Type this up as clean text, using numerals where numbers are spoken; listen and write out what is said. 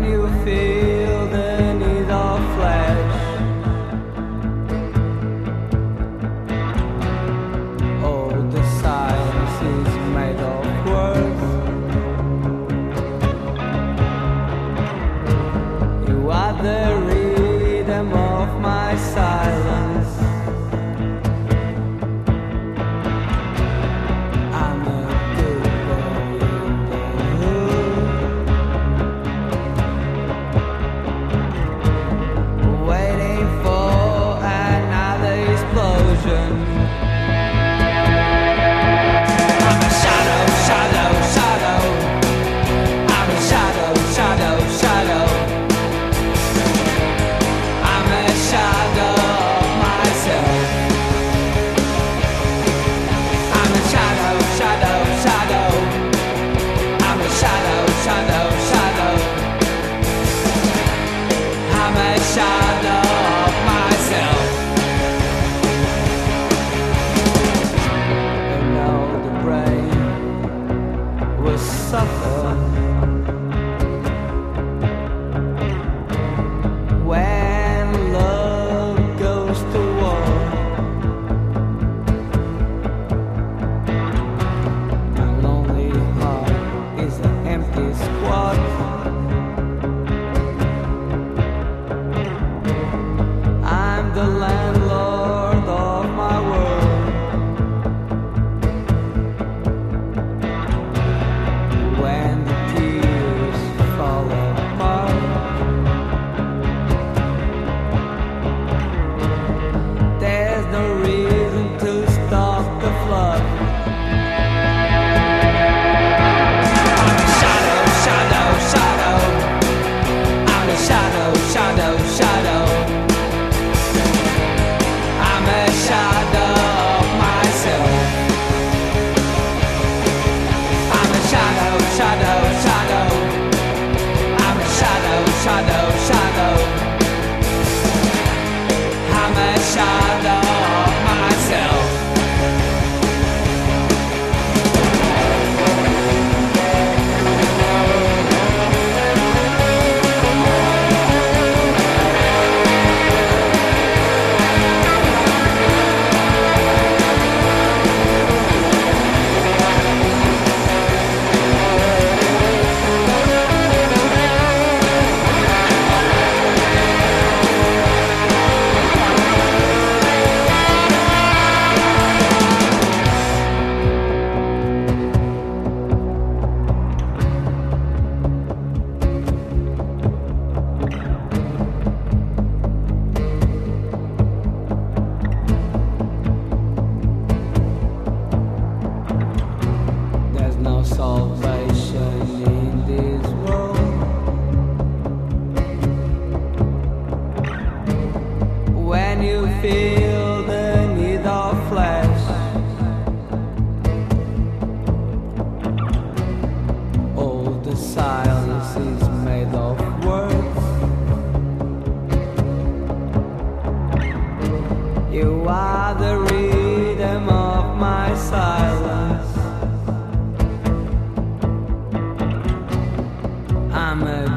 you feel the need of flesh, all the silence is made of words. You are the rhythm of my silence. I'm a good boy in the hood, waiting for another explosion. I'm a shadow, shadow, shadow. I'm a shadow, shadow, shadow. I'm a shadow of myself. I'm a shadow, shadow, shadow. I'm a shadow, shadow, shadow. I'm a shadow of myself. And now the brain will suffer when love goes to war. My lonely heart is an empty squad. I'm the landlord of my world. When the tears fall apart, there's no reason to stop the flood. I'm a shadow, shadow, shadow. I'm a shadow, shadow, shadow. I'm a shadow of myself. I'm a shadow, shadow, shadow. I'm a shadow, shadow, shadow. I'm a shadow of myself. There's no salvation in this world. When you feel the need of flesh, all the silence is made of words. You are the rhythm of my silence. I'm a